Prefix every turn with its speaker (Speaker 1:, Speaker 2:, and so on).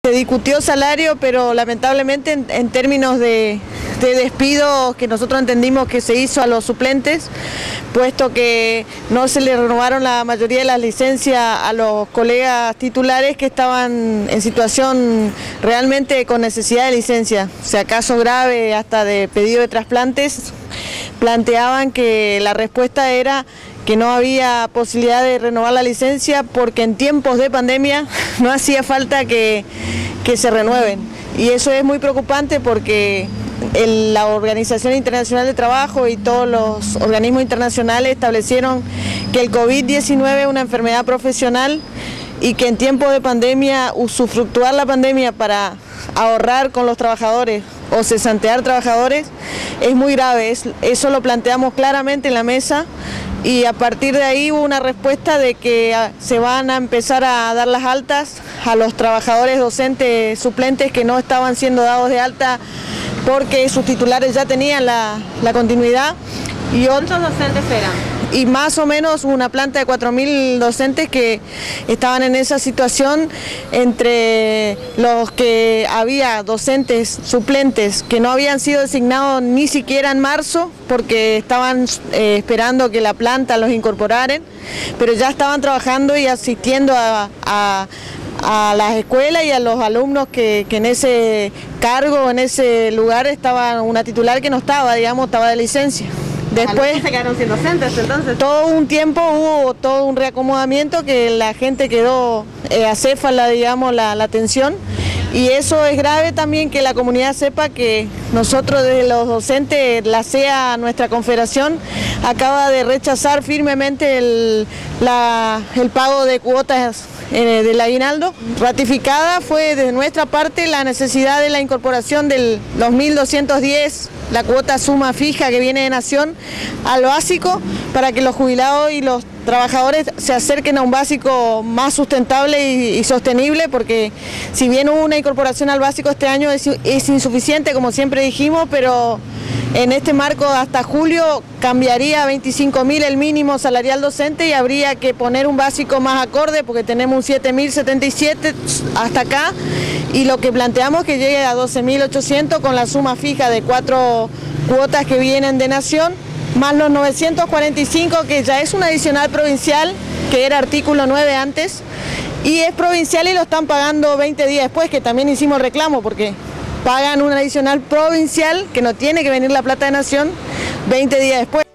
Speaker 1: Se discutió salario, pero lamentablemente en términos de despidos que nosotros entendimos que se hizo a los suplentes, puesto que no se le renovaron la mayoría de las licencias a los colegas titulares que estaban en situación realmente con necesidad de licencia, o sea, caso grave hasta de pedido de trasplantes, planteaban que la respuesta era que no había posibilidad de renovar la licencia porque en tiempos de pandemia no hacía falta que se renueven. Y eso es muy preocupante porque la Organización Internacional de Trabajo y todos los organismos internacionales establecieron que el COVID-19 es una enfermedad profesional y que en tiempos de pandemia, usufructuar la pandemia para ahorrar con los trabajadores o cesantear trabajadores es muy grave. Eso lo planteamos claramente en la mesa. Y a partir de ahí hubo una respuesta de que se van a empezar a dar las altas a los trabajadores docentes suplentes que no estaban siendo dados de alta porque sus titulares ya tenían la continuidad. Y
Speaker 2: ¿cuántos docentes eran?
Speaker 1: Y más o menos una planta de 4.000 docentes que estaban en esa situación, entre los que había docentes suplentes que no habían sido designados ni siquiera en marzo porque estaban esperando que la planta los incorporaran, pero ya estaban trabajando y asistiendo a las escuelas y a los alumnos que en ese cargo, en ese lugar estaba una titular que no estaba, digamos, estaba de licencia. Después
Speaker 2: se quedaron sin docentes, entonces.
Speaker 1: Todo un tiempo hubo todo un reacomodamiento que la gente quedó acéfala, digamos, la atención. Y eso es grave también que la comunidad sepa que nosotros desde los docentes, la CEA, nuestra confederación, acaba de rechazar firmemente el pago de cuotas del aguinaldo. Ratificada fue de nuestra parte la necesidad de la incorporación del 2.210, la cuota suma fija que viene de Nación, al básico, para que los jubilados y los trabajadores se acerquen a un básico más sustentable y sostenible, porque si bien hubo una incorporación al básico este año es insuficiente, como siempre dijimos, pero en este marco hasta julio cambiaría a 25.000 el mínimo salarial docente y habría que poner un básico más acorde porque tenemos un 7.077 hasta acá y lo que planteamos es que llegue a 12.800 con la suma fija de 4 cuotas que vienen de Nación, más los 945 que ya es un adicional provincial, que era artículo 9 antes, y es provincial y lo están pagando 20 días después, que también hicimos reclamo porque pagan un adicional provincial que no tiene que venir la plata de Nación 20 días después.